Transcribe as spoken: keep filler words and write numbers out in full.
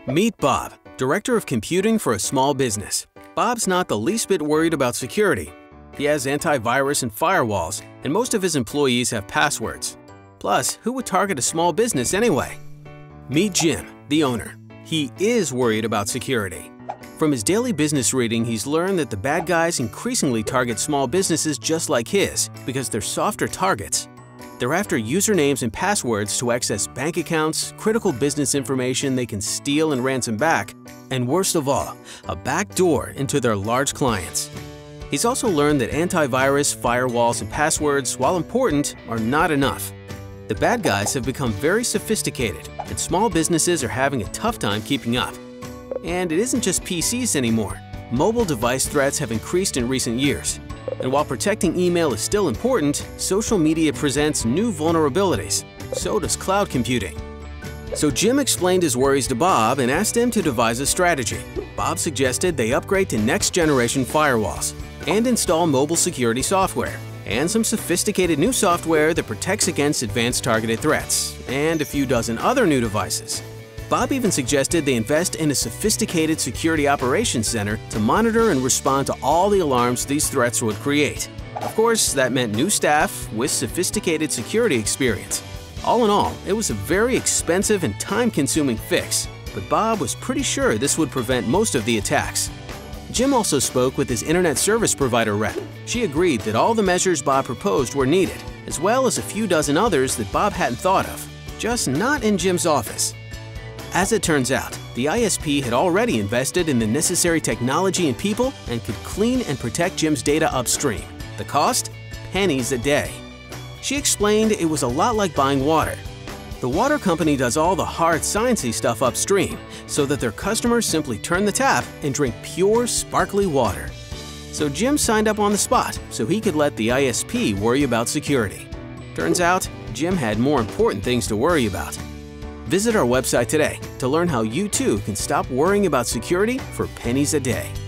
Meet Bob, Director of Computing for a small business. Bob's not the least bit worried about security. He has antivirus and firewalls, and most of his employees have passwords. Plus, who would target a small business anyway? Meet Jim, the owner. He is worried about security. From his daily business reading, he's learned that the bad guys increasingly target small businesses just like his because they're softer targets. They're after usernames and passwords to access bank accounts, critical business information they can steal and ransom back, and worst of all, a back door into their large clients. He's also learned that antivirus, firewalls, and passwords, while important, are not enough. The bad guys have become very sophisticated, and small businesses are having a tough time keeping up. And it isn't just P Cs anymore. Mobile device threats have increased in recent years. And while protecting email is still important, social media presents new vulnerabilities. So does cloud computing. So Jim explained his worries to Bob and asked him to devise a strategy. Bob suggested they upgrade to next-generation firewalls and install mobile security software and some sophisticated new software that protects against advanced targeted threats, and a few dozen other new devices. Bob even suggested they invest in a sophisticated security operations center to monitor and respond to all the alarms these threats would create. Of course, that meant new staff with sophisticated security experience. All in all, it was a very expensive and time-consuming fix, but Bob was pretty sure this would prevent most of the attacks. Jim also spoke with his internet service provider rep. She agreed that all the measures Bob proposed were needed, as well as a few dozen others that Bob hadn't thought of, just not in Jim's office. As it turns out, the I S P had already invested in the necessary technology and people and could clean and protect Jim's data upstream. The cost? Pennies a day. She explained it was a lot like buying water. The water company does all the hard sciencey stuff upstream so that their customers simply turn the tap and drink pure, sparkly water. So Jim signed up on the spot so he could let the I S P worry about security. Turns out, Jim had more important things to worry about. Visit our website today to learn how you too can stop worrying about security for pennies a day.